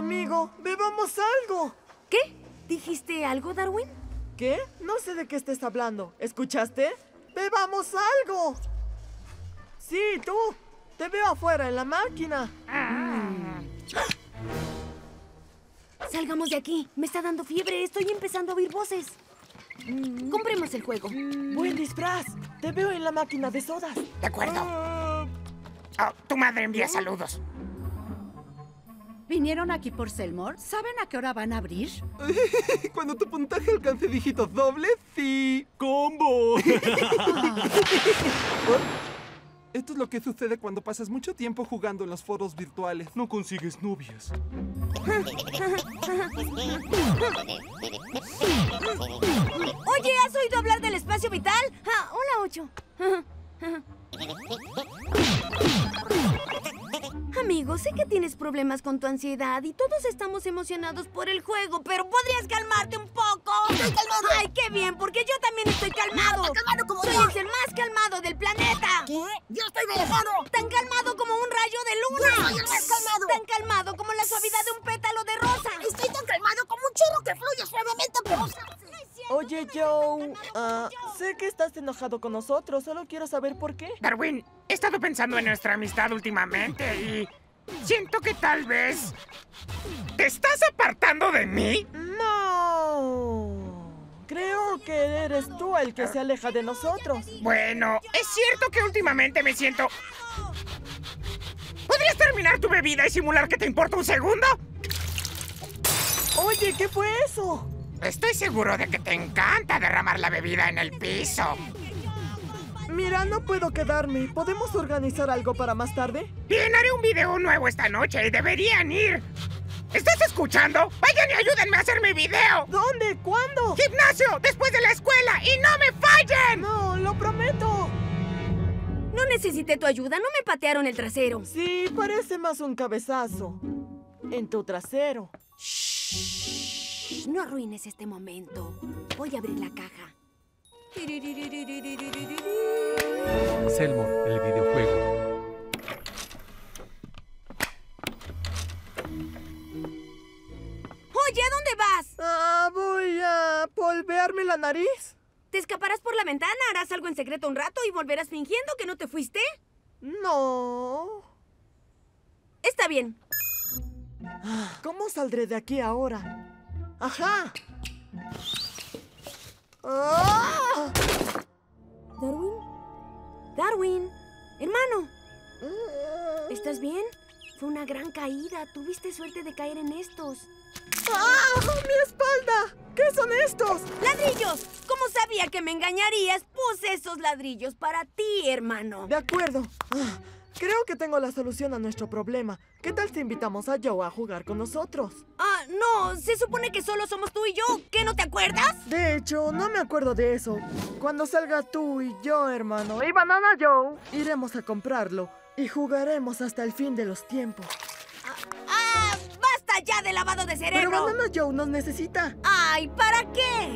Amigo, bebamos algo. ¿Qué? ¿Dijiste algo, Darwin? ¿Qué? No sé de qué estés hablando. ¿Escuchaste? ¡Bebamos algo! Sí, tú. Te veo afuera en la máquina. Salgamos de aquí. Me está dando fiebre. Estoy empezando a oír voces. Compremos el juego. Buen disfraz. Te veo en la máquina de sodas. De acuerdo. Oh, tu madre envía saludos. ¿Vinieron aquí por Selmore? ¿Saben a qué hora van a abrir? Cuando tu puntaje alcance dígitos dobles, sí. ¡Combo! Esto es lo que sucede cuando pasas mucho tiempo jugando en los foros virtuales. No consigues novias. Oye, ¿has oído hablar del espacio vital? Hola, Ocho. Amigo, sé que tienes problemas con tu ansiedad y todos estamos emocionados por el juego, pero ¿podrías calmarte un poco? ¡Estoy calmado! ¡Ay, qué bien! Porque yo también estoy calmado. ¡Tan calmado como Soy yo! el ser más calmado del planeta. ¿Qué? ¡Yo estoy relajado! Tan calmado como un rayo de luna. ¡Yo soy el más calmado! Tan calmado como la suavidad de un pétalo de rosa. Estoy tan calmado como un chorro que fluye suavemente por los sauces. Oye, Joe. Sé que estás enojado con nosotros. Solo quiero saber por qué. Darwin, he estado pensando en nuestra amistad últimamente y siento que tal vez te estás apartando de mí. No. Creo que eres tú el que se aleja de nosotros. Bueno, es cierto que últimamente me siento... ¿Podrías terminar tu bebida y simular que te importa un segundo? Oye, ¿qué fue eso? Estoy seguro de que te encanta derramar la bebida en el piso. Mira, no puedo quedarme. ¿Podemos organizar algo para más tarde? Bien, haré un video nuevo esta noche y deberían ir. ¿Estás escuchando? Vayan y ayúdenme a hacer mi video. ¿Dónde? ¿Cuándo? ¡Gimnasio! ¡Después de la escuela! ¡Y no me fallen! No, lo prometo. No necesité tu ayuda, no me patearon el trasero. Sí, parece más un cabezazo. En tu trasero. No arruines este momento. Voy a abrir la caja. Selmore, el videojuego. Oye, ¿a dónde vas? Voy a polvearme la nariz. ¿Te escaparás por la ventana, harás algo en secreto un rato y volverás fingiendo que no te fuiste? No. Está bien. ¿Cómo saldré de aquí ahora? ¡Ajá! ¡Ah! ¿Darwin? ¡Darwin! ¡Hermano! ¿Estás bien? Fue una gran caída. Tuviste suerte de caer en estos. ¡Mi espalda! ¿Qué son estos? ¡Ladrillos! Como sabía que me engañarías, puse esos ladrillos para ti, hermano. De acuerdo. Creo que tengo la solución a nuestro problema. ¿Qué tal si invitamos a Joe a jugar con nosotros? No, se supone que solo somos tú y yo. ¿Qué, no te acuerdas? De hecho, no me acuerdo de eso. Cuando salga tú y yo, hermano, y Banana Joe, iremos a comprarlo y jugaremos hasta el fin de los tiempos. ¡Basta ya de lavado de cerebro! Pero Banana Joe nos necesita. ¡Ay, ¿para qué?